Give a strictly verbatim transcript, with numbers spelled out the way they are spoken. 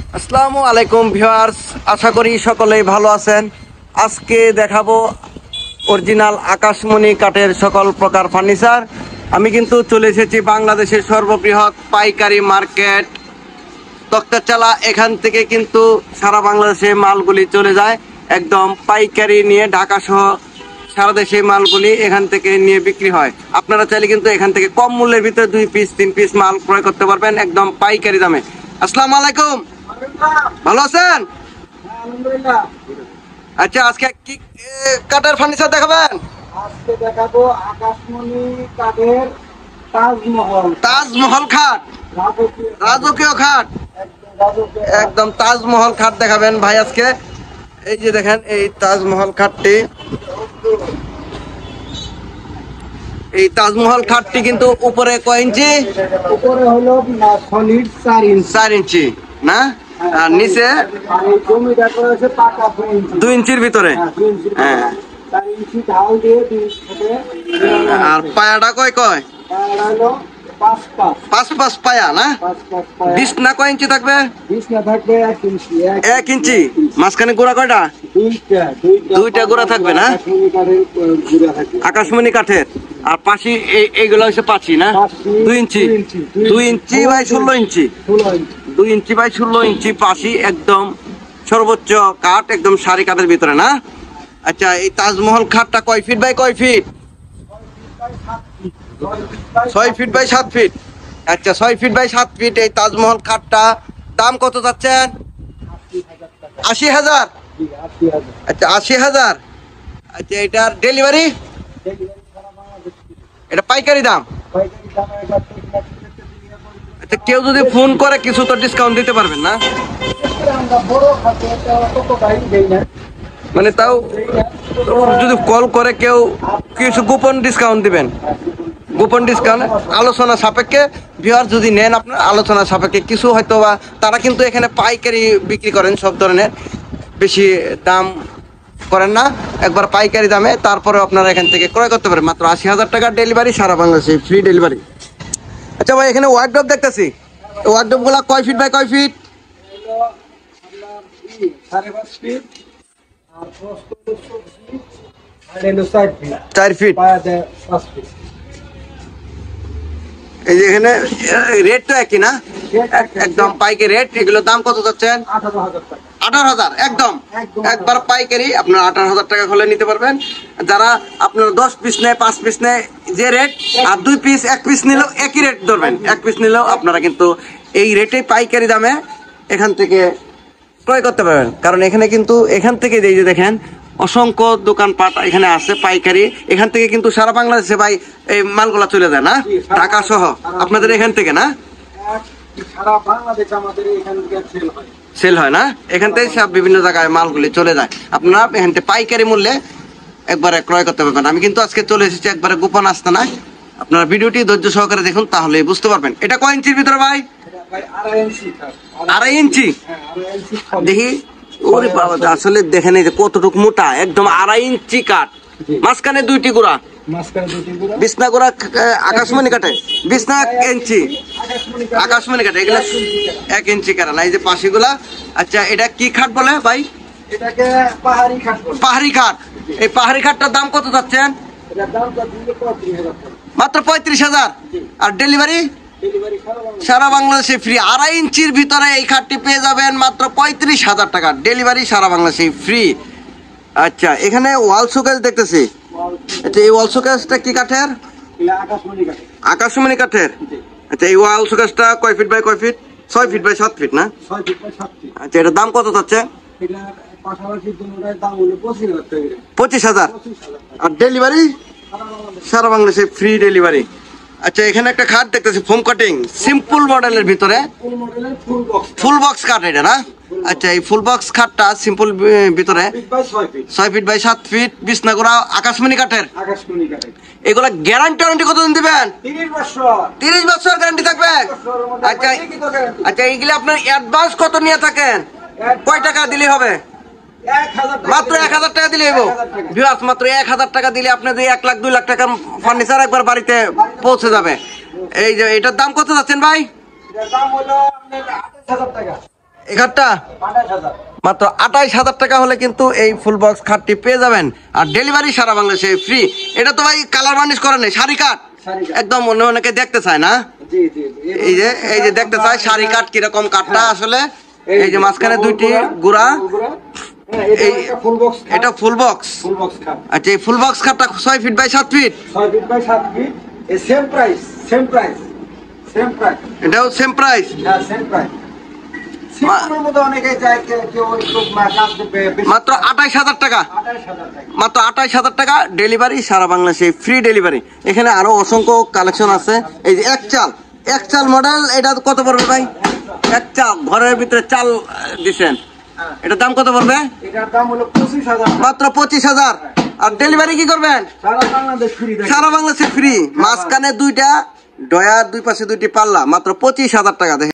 আসসালামু আলাইকুম ভিউয়ার্স, আশা করি সকলেই ভালো আছেন। আজকে দেখাবো অরিজিনাল আকাশমণি কাঠের সকল প্রকার ফার্নিচার। আমি কিন্তু চলে এসেছি বাংলাদেশের সর্ববৃহৎ পাইকারি মার্কেট তক্তাচালা। এখান থেকে কিন্তু সারা বাংলাদেশে মালগুলি চলে যায়, একদম পাইকারি নিয়ে ঢাকা সহ সারা দেশে মালগুলি এখান থেকে নিয়ে বিক্রি হয়। আপনারা চাইলে কিন্তু এখান থেকে কম মূল্যের ভিতরে দুই পিস তিন পিস মাল ক্রয় করতে পারবেন একদম পাইকারি দামে। আসসালামু আলাইকুম, ভালো আছেন? আচ্ছা, আজকে কি কাঠের ফার্নিচার দেখাবেন? আজকে দেখাবো আকাশমণি কাঠের তাজমহল তাজমহল খাট, রাজকীয় খাট, একদম তাজমহল খাট দেখাবেন ভাই আজকে। এই যে দেখেন এই তাজমহল খাটটি, এই তাজমহল খাটটি কিন্তু উপরে কয় ইঞ্চি? উপরে হলো সলিড চার ইঞ্চি চার ইঞ্চি না, আর নিচে জমিটা করেছে পাকা দুই ইঞ্চি দুই ইঞ্চির ভিতরে। হ্যাঁ, চার ইঞ্চি ঢাল দিয়ে দুই ইঞ্চি আর পায়াটা কয় কয়? হলো পাঁচ পাঁচ পাঁচ পাঁচ পায়া না। পাঁচ পাঁচ পায়া। বিছনা কয় ইঞ্চি থাকবে? বিছনা থাকবে এক ইঞ্চি এক ইঞ্চি। মাঝখানে গোড়া কয়টা? দুইটা দুইটা গোড়া থাকবে না, আকাশমণি কাঠের গুঁড়া থাকবে। আকাশমণি কাঠের। আর পাশি এইগুলো হচ্ছে পাঁচি না, দুই ইঞ্চি দুই ইঞ্চি বাই ষোলো ইঞ্চি ষোলো ইঞ্চি দুই ইঞ্চি বাই ষোলো ইঞ্চি পাশি, একদম সর্বোচ্চ কাঠ, একদম সারি কাঠের ভিতরে না। আচ্ছা, এই তাজমহল খাটটা কয় ফিট বাই কয় ফিট? ছয় ফিট বাই সাত ফিট। আচ্ছা, ছয় ফিট বাই সাত ফিট এই তাজমহল খাটটা দাম কত যাচ্ছেন? আশি হাজার। আচ্ছা, আশি হাজার। আচ্ছা, এটার ডেলিভারি? এটা পাইকারি দাম। আচ্ছা, কেউ যদি ফোন করে কিছু তো ডিসকাউন্ট দিতে পারবেন না? মানে তাও যদি কল করে কেউ কিছু গোপন ডিসকাউন্ট দিবেন? গোপন ডিসকাউন্ট আলোচনা সাপেক্ষে ভিউয়ার যদি নেন আপনার আলোচনা সাপেক্ষে কিছু হয়তো বা, তারা কিন্তু এখানে পাইকারি বিক্রি করেন সব ধরনের, বেশি দাম করেন না, একবার পাইকারি দামে। তারপরে আপনারা এখান থেকে ক্রয় করতে পারেন মাত্র আশি হাজার টাকার ডেলিভারি, সারা বাংলাদেশে ফ্রি ডেলিভারি। আচ্ছা ভাই, এখানে ওয়ার্ডরোব দেখতেছি, ওয়ার্ডরোব গুলা কয় ফিট বাই কয় ফিট? চার ফিট। এই যে এখানে রেট তো একই না, একদম পাইকারি রেট। এগুলোর দাম কত যাচ্ছেন? আঠারো হাজার। একদম একবার পাইকারি আপনার আঠারো হাজার টাকা হলে নিতে পারবেন। যারা আপনার দশ পিস নেয়, পাঁচ পিস নেয় যে রেট, আর দুই পিস এক পিস নিলেও একই রেট ধরবেন। এক পিস নিলেও আপনারা কিন্তু এই রেটে পাইকারি দামে এখান থেকে ক্রয় করতে পারবেন। কারণ এখানে কিন্তু এখান থেকে এই যে দেখেন অসংখ্য দোকানপাট এখানে আছে পাইকারি। এখান থেকে কিন্তু সারা বাংলাদেশে ভাই এই মালগুলা চলে যায় না, ঢাকা সহ আপনাদের এখান থেকে না, সারা বাংলাদেশ আমাদের এখান থেকে সেল হয়। সেল হয় না, এখান থেকে সব বিভিন্ন জায়গায় মালগুলি চলে যায়। আপনারা এখান থেকে পাইকারি মূল্যে একবারে ক্রয় করতে পারবেন। আমি কিন্তু আজকে চলে এসেছি একবারে গোপন আস্তানায়। আপনারা ভিডিওটি ধৈর্য সহকারে দেখুন, তাহলে বুঝতে পারবেন। এটা কয় ইঞ্চির ভিতরে ভাই? আড়াই ইঞ্চি। দেখি, ওরে বাবা, আসলে দেখেন এই যে কতটুকু মোটা, একদম আড়াই ইঞ্চি কাঠ, মাঝখানে দুইটি গোড়া, বিছনা গোড়া আকাশমণি কাঠে, বিছনা ইঞ্চি আকাশমণি কাঠে, এগুলা এক ইঞ্চি কাটা না। এই যে পাশিগুলা। আচ্ছা, এটা কি খাট বলে ভাই? এটাকে পাহাড়ি খাট বলে। পাহাড়ি খাট। এই পাহাড়ি খাটটার দাম কত যাচ্ছেন? মাত্র পঁয়ত্রিশ হাজার। আর ডেলিভারি? সারা বাংলাদেশে ফ্রি। আড়াই ইঞ্চির ভিতরে এই খাটটি পেয়ে যাবেন মাত্র পঁয়ত্রিশ হাজার টাকা, ডেলিভারি সারা বাংলাদেশে ফ্রি। আচ্ছা, এখানে ওয়াল শোকেস দেখতেছি। আচ্ছা, এই ওয়াল শোকেসটা কি কাঠের? আকাশমণি কাঠের। আচ্ছা, এই ওয়াল শোকেসটা কয় ফিট বাই কয় ফিট? ছয় ফিট বাই সাত ফিট না। আচ্ছা, এটার দাম কত যাচ্ছে? পঁচিশ হাজার। আর ডেলিভারি সারা বাংলাদেশে ফ্রি ডেলিভারি। আচ্ছা, এখানে একটা খাট দেখতেছি ফোম কাটিং, সিম্পল মডেলের ভিতরে ফুল বক্স খাট এটা না। আচ্ছা, এই ফুল বক্স খাটটা সিম্পল ভিতরে ছয় ফিট বাই সাত ফিট, বিছনা গোড়া আকাশমণি কাঠের। এগুলা গ্যারান্টি ওয়ারেন্টি কতদিন দিবেন? তিরিশ বছর গ্যারান্টি থাকবে। আচ্ছা আচ্ছা এইগুলা আপনার অ্যাডভান্স কত নিয়ে থাকেন? কয় টাকা দিলে হবে? মাত্র এক হাজার টাকা দিলে হইব। ভিউয়ার্স, মাত্র এক হাজার টাকা দিলে আপনাদের এক লাখ দুই লাখ টাকার ফার্নিচার একবার বাড়িতে পৌঁছে যাবে। এই যে এটার দাম কত যাচ্ছেন ভাই? এই খাটটা আঠাশ হাজার। মাত্র আঠাইশ হাজার টাকা হলে কিন্তু এই ফুল বক্স খাটটি পেয়ে যাবেন। আর ডেলিভারি সারা বাংলাদেশে ফ্রি। এটা তো ভাই কালার বার্নিশ করা নেই, শাড়ি কাট শাড়ি কাঠ। একদম অন্য অনেকে দেখতে চায় না। জি জি জি। এই যে এই যে দেখতে চায় শাড়ি কাট কিরকম কাঠটা আসলে। এই যে মাঝখানে দুইটি গুড়া, হ্যাঁ, এটা এই একটা ফুল বক্স খাট। এটা ফুল বক্স। ফুল বক্স খাট। আচ্ছা এই ফুল বক্স খাটটা ছয় ফিট বাই সাত ফিট, ছয় ফিট বাই সাত ফিট। এই same price, same price, same price. এটাও সেম প্রাইস। হ্যাঁ, সেম প্রাইস। সিম্পলের মধ্যে অনেকে যায়, কেউ কেউ একটু মা- কাজ করবে, বেশি মাত্র আঠাইশ হাজার টাকা, আঠাশ হাজার টাকা। মাত্র আঠাইশ হাজার টাকা ডেলিভারি সারা বাংলাদেশে ফ্রি ডেলিভারি। এখানে আরো অসংখ্য কালেকশন আছে। এই যে এক চাল, এক চাল মডেল, এটা কত পড়বে ভাই? এক চাল ঘরের ভিতরে চাল দিচ্ছেন, হ্যাঁ। এটার দাম কত পড়বে? এটার দাম হলো পঁচিশ হাজার টাকা। মাত্র পঁচিশ হাজার। আর ডেলিভারি কি করবেন? সারা বাংলাদেশ ফ্রি। সারা বাংলাদেশে ফ্রি। মাঝখানে দুইটা ডয়ার, দুই পাশে দুইটি পাল্লা, মাত্র পঁচিশ হাজার টাকা। দেখেন